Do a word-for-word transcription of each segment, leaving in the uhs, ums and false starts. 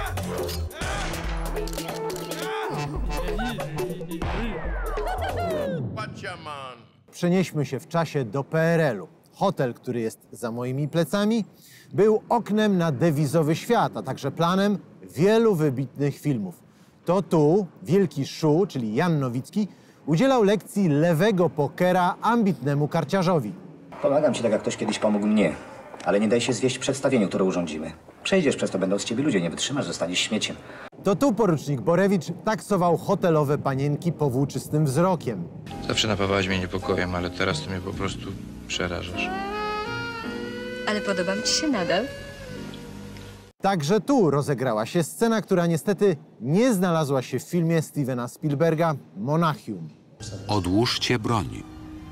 Przenieśmy się w czasie do P R L u. Hotel, który jest za moimi plecami, był oknem na dewizowy świat, a także planem wielu wybitnych filmów. To tu wielki Szu, czyli Jan Nowicki, udzielał lekcji lewego pokera ambitnemu karciarzowi. Pomagam ci tak, jak ktoś kiedyś pomógł mnie, ale nie daj się zwieść przedstawieniu, które urządzimy. Przejdziesz przez to, będą z ciebie ludzie, nie wytrzymasz, zostaniesz śmieciem. To tu porucznik Borewicz taksował hotelowe panienki powłóczystym wzrokiem. Zawsze napawałaś mnie niepokojem, ale teraz to mnie po prostu przerażasz. Ale podobam ci się nadal? Także tu rozegrała się scena, która niestety nie znalazła się w filmie Stevena Spielberga Monachium. Odłóżcie broń.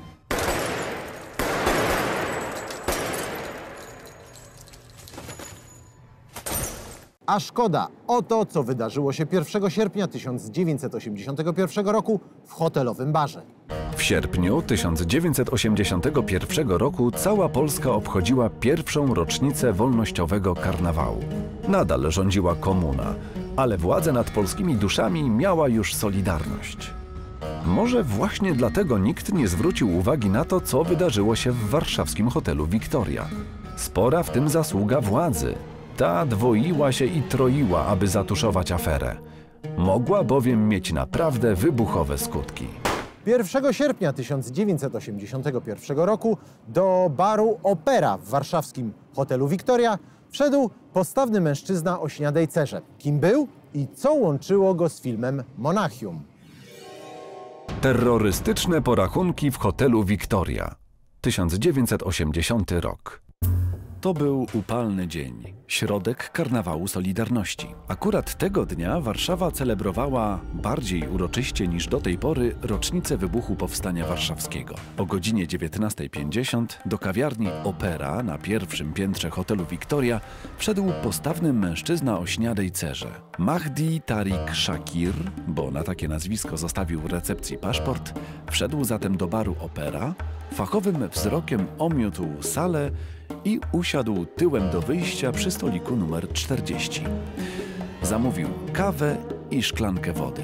A szkoda o to, co wydarzyło się pierwszego sierpnia tysiąc dziewięćset osiemdziesiątego pierwszego roku w hotelowym barze. W sierpniu tysiąc dziewięćset osiemdziesiątego pierwszego roku cała Polska obchodziła pierwszą rocznicę wolnościowego karnawału. Nadal rządziła komuna, ale władzę nad polskimi duszami miała już Solidarność. Może właśnie dlatego nikt nie zwrócił uwagi na to, co wydarzyło się w warszawskim hotelu Wiktoria. Spora w tym zasługa władzy. Ta dwoiła się i troiła, aby zatuszować aferę. Mogła bowiem mieć naprawdę wybuchowe skutki. pierwszego sierpnia tysiąc dziewięćset osiemdziesiątego pierwszego roku do baru Opera w warszawskim hotelu Wiktoria wszedł postawny mężczyzna o śniadej cerze. Kim był i co łączyło go z filmem Monachium? Terrorystyczne porachunki w hotelu Wiktoria. tysiąc dziewięćset osiemdziesiąty rok. To był upalny dzień, środek karnawału Solidarności. Akurat tego dnia Warszawa celebrowała bardziej uroczyście niż do tej pory rocznicę wybuchu Powstania Warszawskiego. O godzinie dziewiętnastej pięćdziesiąt do kawiarni Opera na pierwszym piętrze hotelu Wiktoria wszedł postawny mężczyzna o śniadej cerze. Mahdi Tariq Shakir, bo na takie nazwisko zostawił w recepcji paszport, wszedł zatem do baru Opera, fachowym wzrokiem omiótł salę i usiadł tyłem do wyjścia przy stoliku numer czterdzieści. Zamówił kawę i szklankę wody.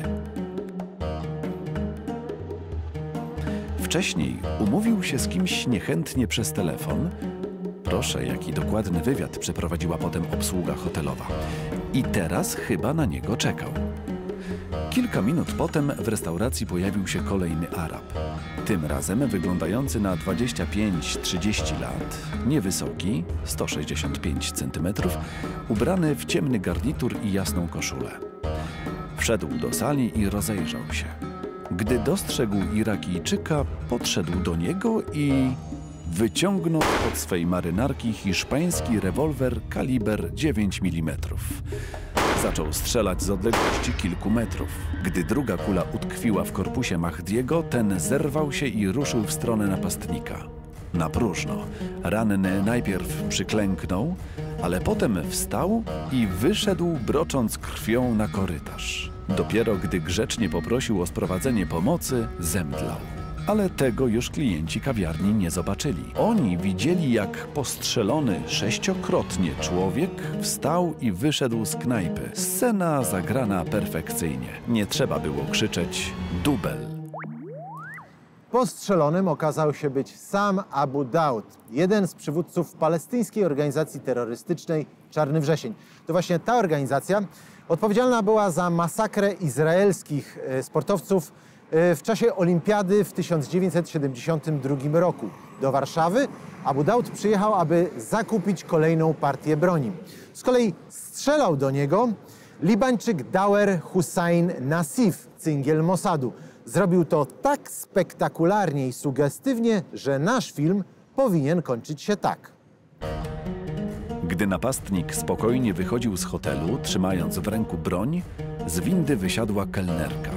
Wcześniej umówił się z kimś niechętnie przez telefon. Proszę, jaki dokładny wywiad przeprowadziła potem obsługa hotelowa. I teraz chyba na niego czekał. Kilka minut potem w restauracji pojawił się kolejny Arab. Tym razem wyglądający na dwadzieścia pięć trzydzieści lat, niewysoki, sto sześćdziesiąt pięć centymetrów, ubrany w ciemny garnitur i jasną koszulę. Wszedł do sali i rozejrzał się. Gdy dostrzegł Irakijczyka, podszedł do niego i wyciągnął od swej marynarki hiszpański rewolwer kaliber dziewięć milimetrów. Zaczął strzelać z odległości kilku metrów. Gdy druga kula utkwiła w korpusie Mahdiego, ten zerwał się i ruszył w stronę napastnika. Na próżno. Ranny najpierw przyklęknął, ale potem wstał i wyszedł, brocząc krwią na korytarz. Dopiero gdy grzecznie poprosił o sprowadzenie pomocy, zemdlał. Ale tego już klienci kawiarni nie zobaczyli. Oni widzieli, jak postrzelony sześciokrotnie człowiek wstał i wyszedł z knajpy. Scena zagrana perfekcyjnie. Nie trzeba było krzyczeć dubel. Postrzelonym okazał się być sam Abu Daud, jeden z przywódców palestyńskiej organizacji terrorystycznej Czarny Wrzesień. To właśnie ta organizacja odpowiedzialna była za masakrę izraelskich sportowców w czasie olimpiady w tysiąc dziewięćset siedemdziesiątym drugim roku. Do Warszawy Abu Daud przyjechał, aby zakupić kolejną partię broni. Z kolei strzelał do niego Libańczyk Dawer Hussein Nassif, cyngiel Mossadu. Zrobił to tak spektakularnie i sugestywnie, że nasz film powinien kończyć się tak. Gdy napastnik spokojnie wychodził z hotelu, trzymając w ręku broń, z windy wysiadła kelnerka.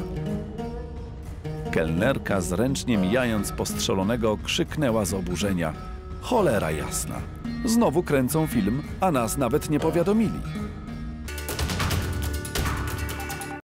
Kelnerka, zręcznie mijając postrzelonego, krzyknęła z oburzenia: cholera jasna! Znowu kręcą film, a nas nawet nie powiadomili.